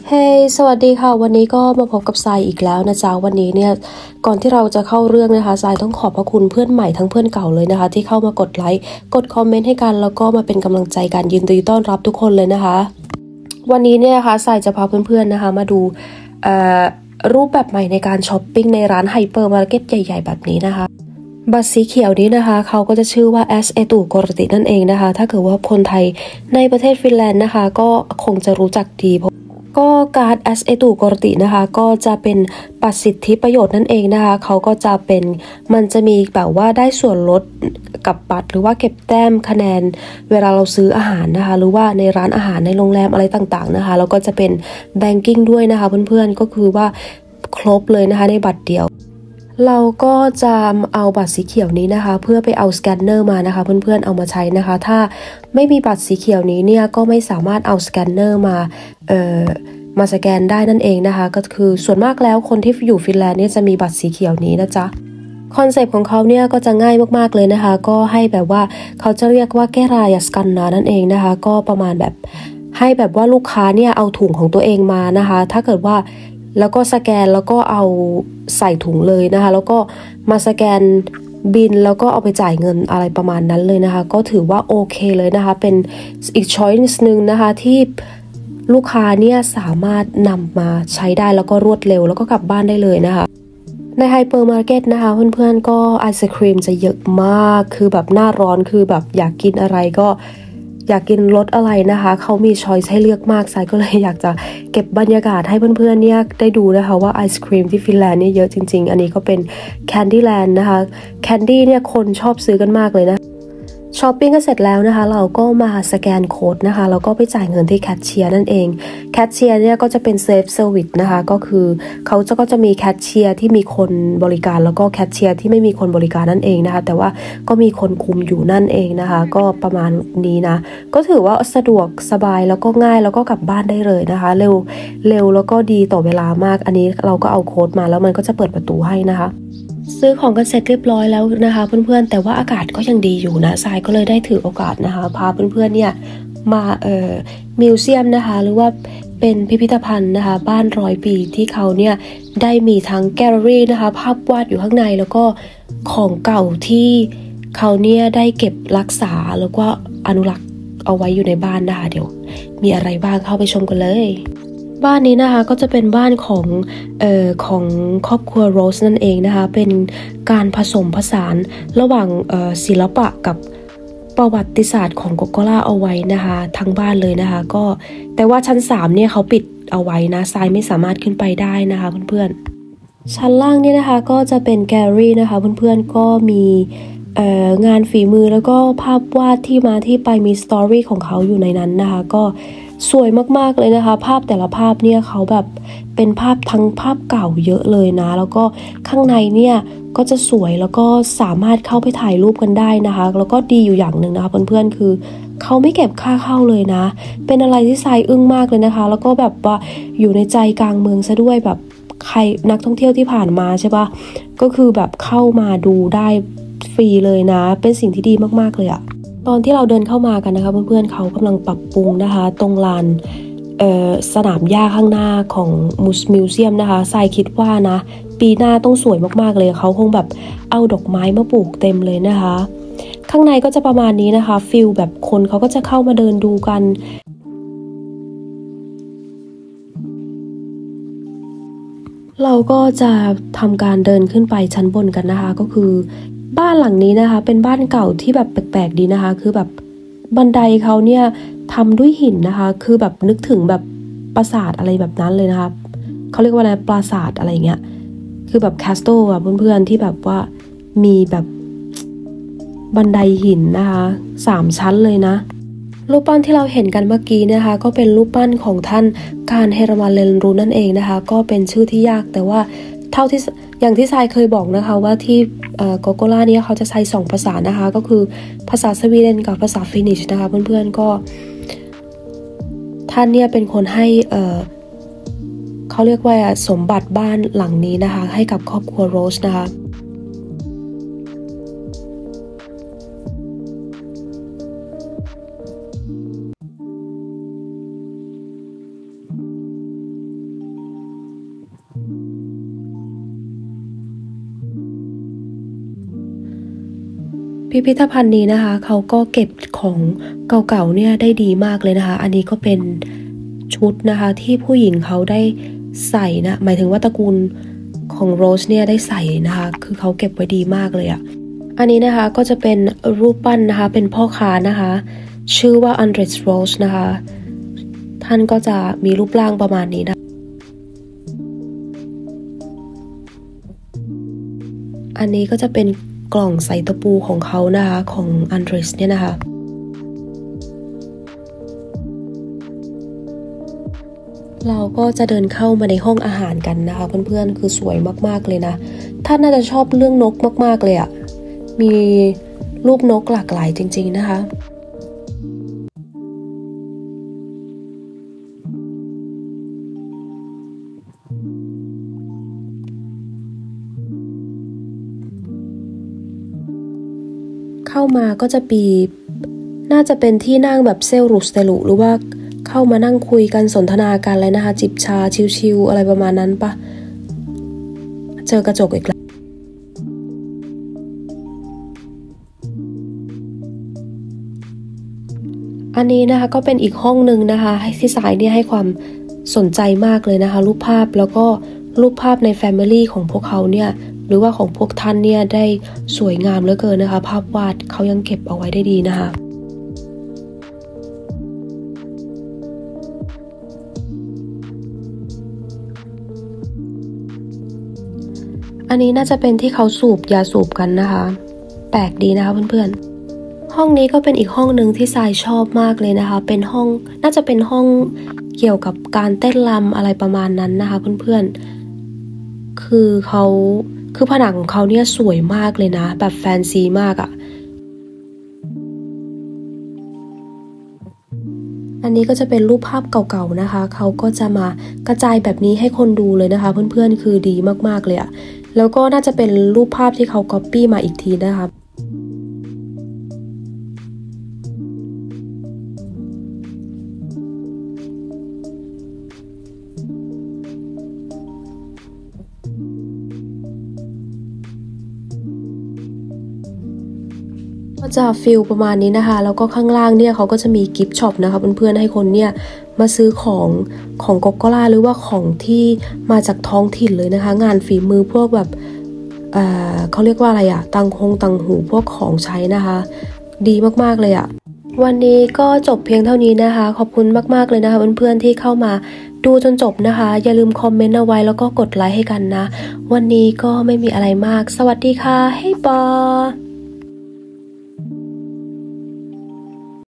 เฮ้สวัสดีค่ะวันนี้ก็มาพบกับทรายอีกแล้วนะจ๊ะวันนี้เนี่ยก่อนที่เราจะเข้าเรื่องนะคะทรายต้องขอบพระคุณเพื่อนใหม่ทั้งเพื่อนเก่าเลยนะคะที่เข้ามากดไลค์กดคอมเมนต์ให้กันแล้วก็มาเป็นกำลังใจกันยินดีต้อนรับทุกคนเลยนะคะวันนี้เนี่ยนะคะทรายจะพาเพื่อนๆนะคะมาดูรูปแบบใหม่ในการช้อปปิ้งในร้านไฮเปอร์มาร์เก็ตใหญ่ๆแบบนี้นะคะบัตรสีเขียวนี้นะคะเขาก็จะชื่อว่า S เอตูโกรตินั่นเองนะคะถ้าเกิดว่าคนไทยในประเทศฟินแลนด์นะคะก็คงจะรู้จักดีก็การ์ด S เอตูโกรตินะคะก็จะเป็นบัตรสิทธิประโยชน์นั่นเองนะคะเขาก็จะเป็นมันจะมีแบบว่าได้ส่วนลดกับบัตรหรือว่าเก็บแต้มคะแนนเวลาเราซื้ออาหารนะคะหรือว่าในร้านอาหารในโรงแรมอะไรต่างๆนะคะแล้วก็จะเป็นแบงกิ้งด้วยนะคะเพื่อนๆก็คือว่าครบเลยนะคะในบัตรเดียวเราก็จะเอาบัตรสีเขียวนี้นะคะเพื่อไปเอาสแกนเนอร์มานะคะเพื่อนๆเอามาใช้นะคะถ้าไม่มีบัตรสีเขียวนี้เนี่ยก็ไม่สามารถเอาสแกนเนอร์มาสแกนได้นั่นเองนะคะก็คือส่วนมากแล้วคนที่อยู่ฟินแลนด์เนี่ยจะมีบัตรสีเขียวนี้นะจ๊ะคอนเซปต์ของเขาเนี่ยก็จะง่ายมากๆเลยนะคะก็ให้แบบว่าเขาจะเรียกว่าแกรายสกันนานั่นเองนะคะก็ประมาณแบบให้แบบว่าลูกค้าเนี่ยเอาถุงของตัวเองมานะคะถ้าเกิดว่าแล้วก็สแกนแล้วก็เอาใส่ถุงเลยนะคะแล้วก็มาสแกนบินแล้วก็เอาไปจ่ายเงินอะไรประมาณนั้นเลยนะคะก็ถือว่าโอเคเลยนะคะเป็นอีกช้อยส์นึงนะคะที่ลูกค้าเนี่ยสามารถนำมาใช้ได้แล้วก็รวดเร็วแล้วก็กลับบ้านได้เลยนะคะในไฮเปอร์มาร์เก็ตนะคะเพื่อนๆก็ไอศครีมจะเยอะมากคือแบบหน้าร้อนคือแบบอยากกินอะไรก็อยากกินรสอะไรนะคะเขามีช้อยส์ให้เลือกมากไซก็เลยอยากจะเก็บบรรยากาศให้เพื่อนๆเนี่ยได้ดูนะคะว่าไอศครีมที่ฟินแลนด์เนี่ยเยอะจริงๆอันนี้ก็เป็นแคนดี้แลนด์นะคะแคนดี้เนี่ยคนชอบซื้อกันมากเลยนะช้อปปิ้งก็เสร็จแล้วนะคะเราก็มาสแกนโค้ดนะคะแล้วก็ไปจ่ายเงินที่แคชเชียร์นั่นเองแคชเชียร์เนี่ยก็จะเป็นเซฟเซอร์วิสนะคะก็คือเขาก็จะมีแคชเชียร์ที่มีคนบริการแล้วก็แคชเชียร์ที่ไม่มีคนบริการนั่นเองนะคะแต่ว่าก็มีคนคุมอยู่นั่นเองนะคะก็ประมาณนี้นะก็ถือว่าสะดวกสบายแล้วก็ง่ายแล้วก็กลับบ้านได้เลยนะคะเร็วแล้วก็ดีต่อเวลามากอันนี้เราก็เอาโค้ดมาแล้วมันก็จะเปิดประตูให้นะคะซื้อของกันเสร็จเรียบร้อยแล้วนะคะเพื่อนๆแต่ว่าอากาศก็ยังดีอยู่นะทรายก็เลยได้ถือโอกาสนะคะพาเพื่อนๆเนี่ยมามิวเซียมนะคะหรือว่าเป็นพิพิธภัณฑ์นะคะบ้าน100 ปีที่เขาเนี่ยได้มีทั้งแกลเลอรี่นะคะภาพวาดอยู่ข้างในแล้วก็ของเก่าที่เขาเนี่ยได้เก็บรักษาแล้วก็อนุรักษ์เอาไว้อยู่ในบ้านนะคะเดี๋ยวมีอะไรบ้างเข้าไปชมกันเลยบ้านนี้นะคะก็จะเป็นบ้านของครอบครัวโรสนั่นเองนะคะเป็นการผสมผสานระหว่างศิลปะกับประวัติศาสตร์ของโกโกล่าเอาไว้นะคะทั้งบ้านเลยนะคะก็แต่ว่าชั้น3เนี่ยเขาปิดเอาไว้นะทรายไม่สามารถขึ้นไปได้นะคะเพื่อนๆชั้นล่างเนี่ยนะคะก็จะเป็นแกลเลอรี่นะคะเพื่อนๆก็มีงานฝีมือแล้วก็ภาพวาดที่มาที่ไปมีสตอรี่ของเขาอยู่ในนั้นนะคะก็สวยมากๆเลยนะคะภาพแต่ละภาพเนี่ยเขาแบบเป็นภาพทั้งภาพเก่าเยอะเลยนะแล้วก็ข้างในเนี่ยก็จะสวยแล้วก็สามารถเข้าไปถ่ายรูปกันได้นะคะแล้วก็ดีอยู่อย่างหนึ่งนะคะเพื่อนๆคือเขาไม่เก็บค่าเข้าเลยนะเป็นอะไรที่ทรายอึ้งมากเลยนะคะแล้วก็แบบว่าอยู่ในใจกลางเมืองซะด้วยแบบใครนักท่องเที่ยวที่ผ่านมาใช่ปะก็คือแบบเข้ามาดูได้ฟรีเลยนะเป็นสิ่งที่ดีมากๆเลยอะตอนที่เราเดินเข้ามากันนะคะเพื่อนๆเขากำลังปรับปรุงนะคะตรงลานสนามหญ้าข้างหน้าของมิวเซียมนะคะทรายคิดว่านะปีหน้าต้องสวยมากๆเลยเขาคงแบบเอาดอกไม้มาปลูกเต็มเลยนะคะข้างในก็จะประมาณนี้นะคะฟิลแบบคนเขาก็จะเข้ามาเดินดูกันเราก็จะทำการเดินขึ้นไปชั้นบนกันนะคะก็คือบ้านหลังนี้นะคะเป็นบ้านเก่าที่แบบแปลกๆดีนะคะคือแบบบันไดเขาเนี่ยทำด้วยหินนะคะคือแบบนึกถึงแบบปราสาทอะไรแบบนั้นเลยนะคะเขาเรียกว่าอะไรปราสาทอะไรเงี้ยคือแบบแคสโตลอะเพื่อนๆที่แบบว่ามีแบบบันไดหินนะคะ3 ชั้นเลยนะรูปปั้นที่เราเห็นกันเมื่อกี้นะคะก็เป็นรูปปั้นของท่านการเฮรามันเรนรูนั่นเองนะคะก็เป็นชื่อที่ยากแต่ว่าเท่าที่อย่างที่ทรายเคยบอกนะคะว่าที่โกโกล่าเนี่ยเขาจะใช้2 ภาษานะคะก็คือภาษาสวีเดนกับภาษาฟินิชนะคะเพื่อนๆก็ท่านเนี่ยเป็นคนให้เขาเรียกว่าสมบัติบ้านหลังนี้นะคะให้กับครอบครัวโรสนะคะพิพิธภัณฑ์นี้นะคะเขาก็เก็บของเก่าๆเนี่ยได้ดีมากเลยนะคะอันนี้ก็เป็นชุดนะคะที่ผู้หญิงเขาได้ใส่นะหมายถึงว่าตระกูลของโรสเนี่ยได้ใส่นะคะคือเขาเก็บไว้ดีมากเลยอะอันนี้นะคะก็จะเป็นรูปปั้นนะคะเป็นพ่อค้านะคะชื่อว่าอันเดรสโรสนะคะท่านก็จะมีรูปร่างประมาณนี้นะอันนี้ก็จะเป็นกล่องใส่ตะปูของเขานะคะของอันเดรสเนี่ยนะคะเราก็จะเดินเข้ามาในห้องอาหารกันนะคะเพื่อนๆคือสวยมากๆเลยนะท่านน่าจะชอบเรื่องนกมากๆเลยอะมีรูปนกหลากหลายจริงๆนะคะเข้ามาก็จะปีน่าจะเป็นที่นั่งแบบเซลลุสเตลุหรือว่าเข้ามานั่งคุยกันสนทนากันเลยนะคะจิบชาชิวๆอะไรประมาณนั้นปะเจอกระจกอีกแล้วอันนี้นะคะก็เป็นอีกห้องหนึ่งนะคะที่สายเนี่ยให้ความสนใจมากเลยนะคะรูปภาพแล้วก็รูปภาพในแฟมิลี่ของพวกเขาเนี่ยหรือว่าของพวกท่านเนี่ยได้สวยงามเหลือเกินนะคะภาพวาดเขายังเก็บเอาไว้ได้ดีนะคะอันนี้น่าจะเป็นที่เขาสูบยาสูบกันนะคะแปลกดีนะคะเพื่อนๆห้องนี้ก็เป็นอีกห้องหนึ่งที่ทรายชอบมากเลยนะคะเป็นห้องน่าจะเป็นห้องเกี่ยวกับการเต้นรำอะไรประมาณนั้นนะคะเพื่อนๆคือผนังของเขาเนี่ยสวยมากเลยนะแบบแฟนซีมากอ่ะอันนี้ก็จะเป็นรูปภาพเก่าๆนะคะเขาก็จะมากระจายแบบนี้ให้คนดูเลยนะคะเพื่อนๆคือดีมากๆเลยอะแล้วก็น่าจะเป็นรูปภาพที่เขาก๊อปปี้มาอีกทีนะคะก็จะฟิลประมาณนี้นะคะแล้วก็ข้างล่างเนี่ยเขาก็จะมีกิฟต์ช็อปนะคะเพื่อนๆให้คนเนี่ยมาซื้อของโกโกล่าหรือว่าของที่มาจากท้องถิ่นเลยนะคะงานฝีมือพวกแบบเขาเรียกว่าอะไรอะตังหูพวกของใช้นะคะดีมากๆเลยอะวันนี้ก็จบเพียงเท่านี้นะคะขอบคุณมากๆเลยนะคะเพื่อนๆที่เข้ามาดูจนจบนะคะอย่าลืมคอมเมนต์เอาไว้แล้วก็กดไลค์ให้กันนะวันนี้ก็ไม่มีอะไรมากสวัสดีค่ะเฮ้ยบอ